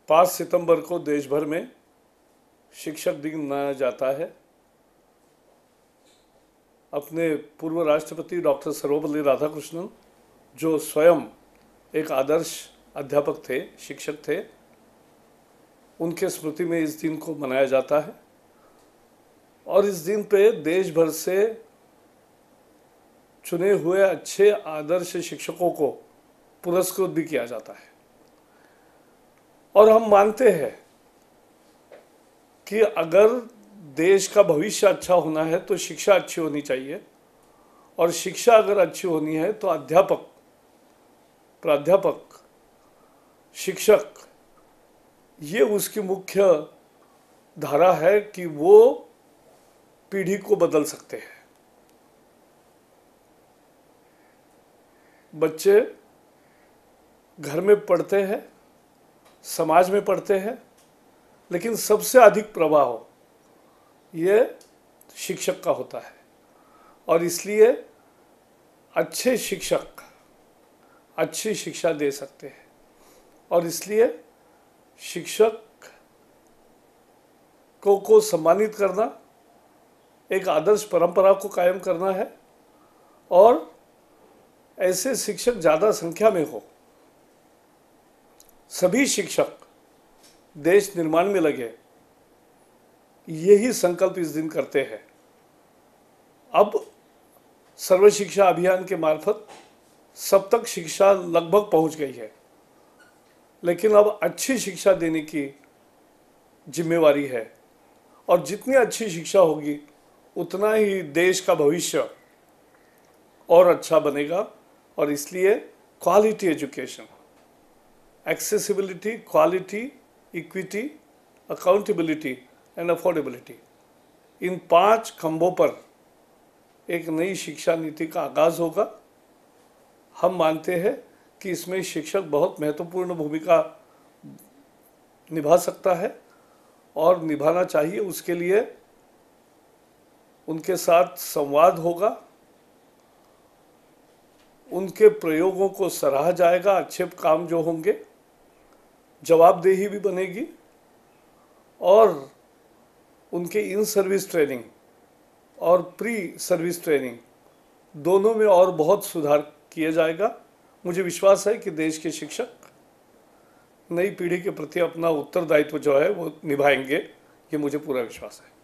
5 सितंबर को देश भर में शिक्षक दिन मनाया जाता है। अपने पूर्व राष्ट्रपति डॉक्टर सर्वपल्ली राधाकृष्णन, जो स्वयं एक आदर्श अध्यापक थे, शिक्षक थे, उनके स्मृति में इस दिन को मनाया जाता है। और इस दिन पे देश भर से चुने हुए अच्छे आदर्श शिक्षकों को पुरस्कृत भी किया जाता है। और हम मानते हैं कि अगर देश का भविष्य अच्छा होना है तो शिक्षा अच्छी होनी चाहिए, और शिक्षा अगर अच्छी होनी है तो अध्यापक, प्राध्यापक, शिक्षक, ये उसकी मुख्य धारा है कि वो पीढ़ी को बदल सकते हैं। बच्चे घर में पढ़ते हैं, समाज में पढ़ते हैं, लेकिन सबसे अधिक प्रभाव ये शिक्षक का होता है। और इसलिए अच्छे शिक्षक अच्छी शिक्षा दे सकते हैं, और इसलिए शिक्षक को सम्मानित करना, एक आदर्श परंपरा को कायम करना है, और ऐसे शिक्षक ज़्यादा संख्या में हो। सभी शिक्षक देश निर्माण में लगे, यही संकल्प इस दिन करते हैं। अब सर्व शिक्षा अभियान के मार्फत सब तक शिक्षा लगभग पहुंच गई है, लेकिन अब अच्छी शिक्षा देने की जिम्मेवारी है। और जितनी अच्छी शिक्षा होगी उतना ही देश का भविष्य और अच्छा बनेगा। और इसलिए quality education, accessibility, quality, equity, accountability and affordability, इन 5 खंभों पर एक नई शिक्षा नीति का आगाज होगा। हम मानते हैं कि इसमें शिक्षक बहुत महत्वपूर्ण भूमिका निभा सकता है और निभाना चाहिए। उसके लिए उनके साथ संवाद होगा, उनके प्रयोगों को सराहा जाएगा, अच्छे काम जो होंगे, जवाबदेही भी बनेगी, और उनके इन सर्विस ट्रेनिंग और प्री सर्विस ट्रेनिंग दोनों में और बहुत सुधार किया जाएगा। मुझे विश्वास है कि देश के शिक्षक नई पीढ़ी के प्रति अपना उत्तरदायित्व जो है वो निभाएंगे, ये मुझे पूरा विश्वास है।